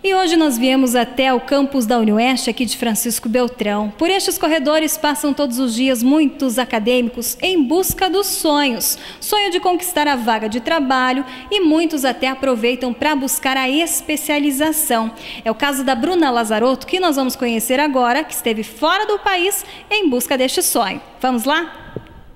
E hoje nós viemos até o campus da UniOeste, aqui de Francisco Beltrão. Por estes corredores passam todos os dias muitos acadêmicos em busca dos sonhos. Sonho de conquistar a vaga de trabalho e muitos até aproveitam para buscar a especialização. É o caso da Bruna Lazarotto, que nós vamos conhecer agora, que esteve fora do país em busca deste sonho. Vamos lá?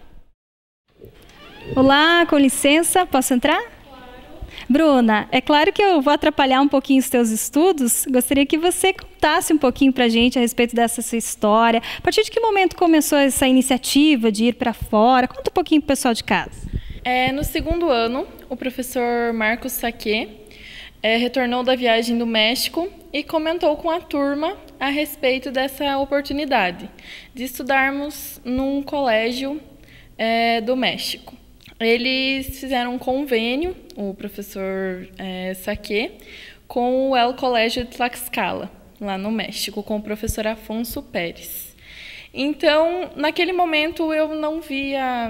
Olá, com licença, posso entrar? Bruna, é claro que eu vou atrapalhar um pouquinho os teus estudos. Gostaria que você contasse um pouquinho para a gente a respeito dessa sua história. A partir de que momento começou essa iniciativa de ir para fora? Conta um pouquinho para o pessoal de casa. No segundo ano, o professor Marcos Saquet retornou da viagem do México e comentou com a turma a respeito dessa oportunidade de estudarmos num colégio do México. Eles fizeram um convênio, o professor Saquet, com o El Colégio de Tlaxcala, lá no México, com o professor Afonso Pérez. Então, naquele momento, eu não via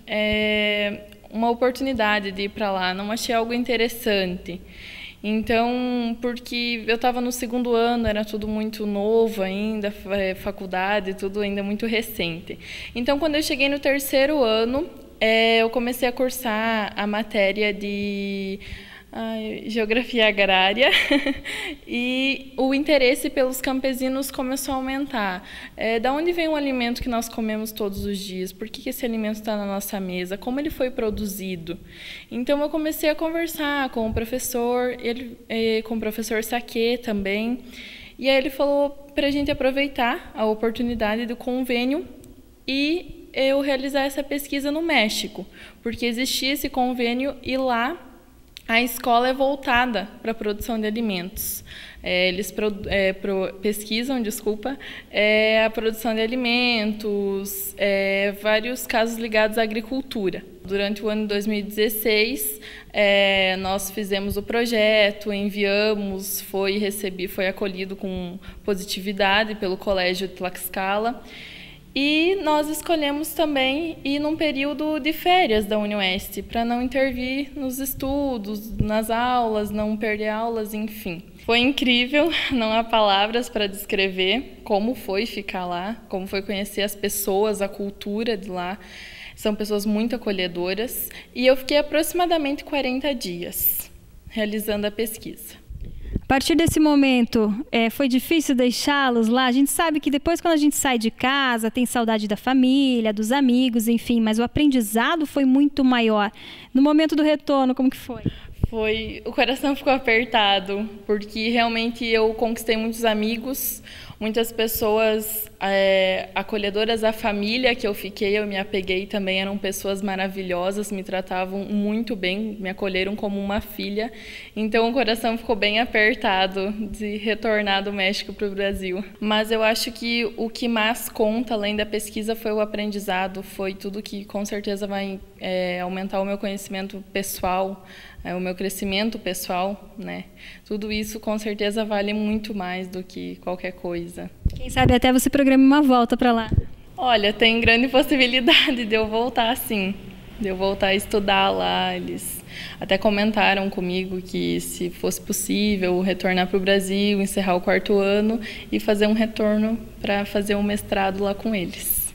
uma oportunidade de ir para lá, não achei algo interessante. Então, porque eu estava no segundo ano, era tudo muito novo ainda, faculdade, tudo ainda muito recente. Então, quando eu cheguei no terceiro ano, eu comecei a cursar a matéria de geografia agrária e o interesse pelos campesinos começou a aumentar. Da onde vem o alimento que nós comemos todos os dias? Por que esse alimento está na nossa mesa? Como ele foi produzido? Então, eu comecei a conversar com o professor, com o professor Saquet também, e aí ele falou para a gente aproveitar a oportunidade do convênio e eu realizar essa pesquisa no México, porque existia esse convênio e lá a escola é voltada para a produção de alimentos. Eles pesquisam, a produção de alimentos, vários casos ligados à agricultura. Durante o ano de 2016, nós fizemos o projeto, enviamos, foi acolhido com positividade pelo Colégio de Tlaxcala. E nós escolhemos também ir num período de férias da UniOeste, para não intervir nos estudos, nas aulas, não perder aulas, enfim. Foi incrível, não há palavras para descrever como foi ficar lá, como foi conhecer as pessoas, a cultura de lá. São pessoas muito acolhedoras. E eu fiquei aproximadamente 40 dias realizando a pesquisa. A partir desse momento, foi difícil deixá-los lá? A gente sabe que depois, quando a gente sai de casa, tem saudade da família, dos amigos, enfim, mas o aprendizado foi muito maior. No momento do retorno, como que foi? O coração ficou apertado, porque realmente eu conquistei muitos amigos, muitas pessoas acolhedoras. A família que eu fiquei, eu me apeguei também, eram pessoas maravilhosas, me tratavam muito bem, me acolheram como uma filha. Então o coração ficou bem apertado de retornar do México para o Brasil. Mas eu acho que o que mais conta, além da pesquisa, foi o aprendizado, foi tudo que com certeza vai aumentar o meu conhecimento pessoal, o meu crescimento pessoal, né? Tudo isso com certeza vale muito mais do que qualquer coisa. Quem sabe até você programa uma volta para lá. Olha, tem grande possibilidade de eu voltar, sim. De eu voltar a estudar lá. Eles até comentaram comigo que, se fosse possível, retornar para o Brasil, encerrar o quarto ano e fazer um retorno para fazer um mestrado lá com eles.